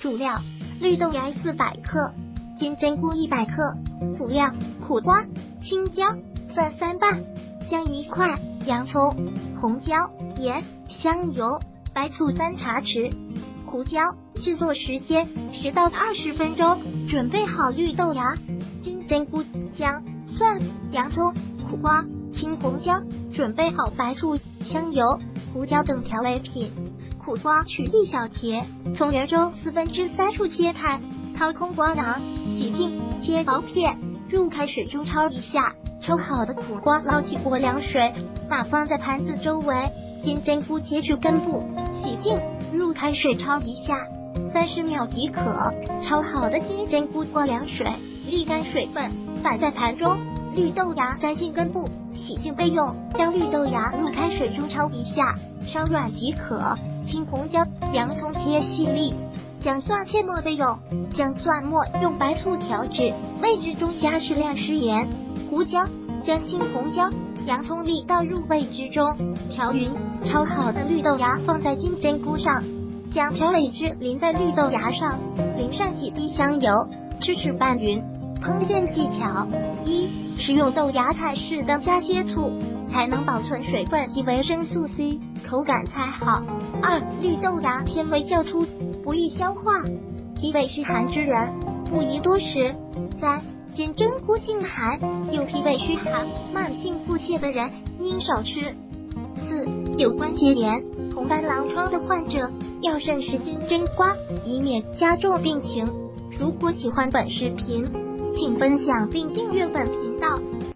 主料：绿豆芽400克，金针菇100克。辅料：苦瓜、青椒、蒜3瓣、姜1块、洋葱、红椒、盐、香油、白醋3茶匙。胡椒。制作时间10到20分钟。准备好绿豆芽、金针菇、姜、蒜、洋葱、苦瓜、青红椒，准备好白醋、香油、胡椒等调味品。苦瓜取1小节，从圆周3/4处切开，掏空瓜瓤，洗净，切薄片，入开水中焯一下。抽好的苦瓜捞起过凉水，码放在盘子周围。金针菇切去根部，洗净，入开水焯一下，30秒即可。焯好的金针菇过凉水，沥干水分，摆在盘中。绿豆芽摘进根部，洗净备用。将绿豆芽入开水中焯一下，稍软即可。青红椒、洋葱切细粒，姜蒜切末备用。姜蒜末用白醋调制，味汁中加适量食盐。胡椒将青红椒、洋葱粒倒入味汁中，调匀。焯好的绿豆芽放在金针菇上，将调味汁淋在绿豆芽上，淋上几滴香油，支持拌匀。烹饪技巧： 1. 食用豆芽菜适当加些醋，才能保存水分及维生素 C， 口感才好。2. 绿豆芽纤维较粗，不易消化，脾胃虚寒之人不宜多食。3. 金针菇性寒，有脾胃虚寒、慢性腹泻的人应少吃。4. 有关节炎、红斑狼疮的患者要慎食金针瓜，以免加重病情。如果喜欢本视频，请分享并订阅本频道。